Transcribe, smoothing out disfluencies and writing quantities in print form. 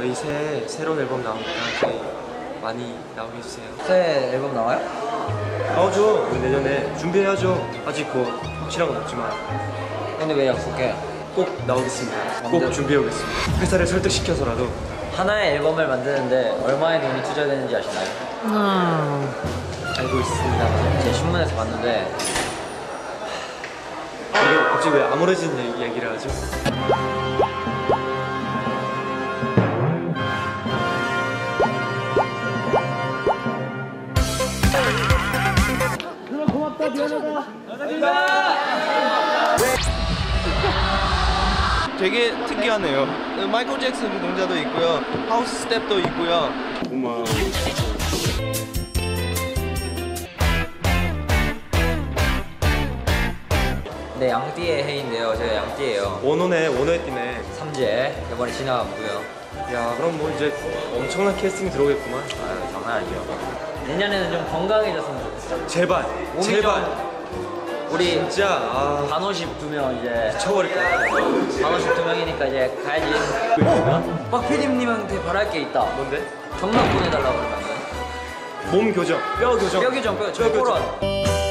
저희 새해 새로운 앨범 나오니까 저희 많이 나오게 해주세요. 새 앨범 나와요? 나오죠. 우리 내년에 준비해야죠. 아직 뭐 확실한 건 없지만 근데 왜 약속해? 꼭 나오겠습니다. 꼭 준비해오겠습니다. 회사를 설득시켜서라도. 하나의 앨범을 만드는데 얼마의 돈이 투자되는지 아시나요? 알고 있습니다. 제 신문에서 봤는데 이게 갑자기 왜 암울해진 얘기를 하죠? 고맙다, 미안하다. 되게 특이하네요. 마이클 잭슨 동자도 있고요. 하우스 스텝도 있고요. 고마워. 네, 양띠의 해인데요. 제가 양띠예요. 원호네, 원호의 띠네. 삼재 이번에 지나갔고요. 야, 그럼 뭐 이제 엄청난 캐스팅이 들어오겠구만. 아유, 장난 아니죠. 내년에는 좀 건강해졌으면 좋겠어요. 제발, 몸이 제발. 좀 우리 진짜 단호십 2명 이제 쳐버릴 것 같아. 단호십 2명이니까 이제 가야지. 박 PD님한테 바랄 게 있다. 뭔데? 경락 보내달라고 그러면 안 돼? 몸 교정, 뼈 교정. 뼈 교정, 뼈 뼈 교정. 교정.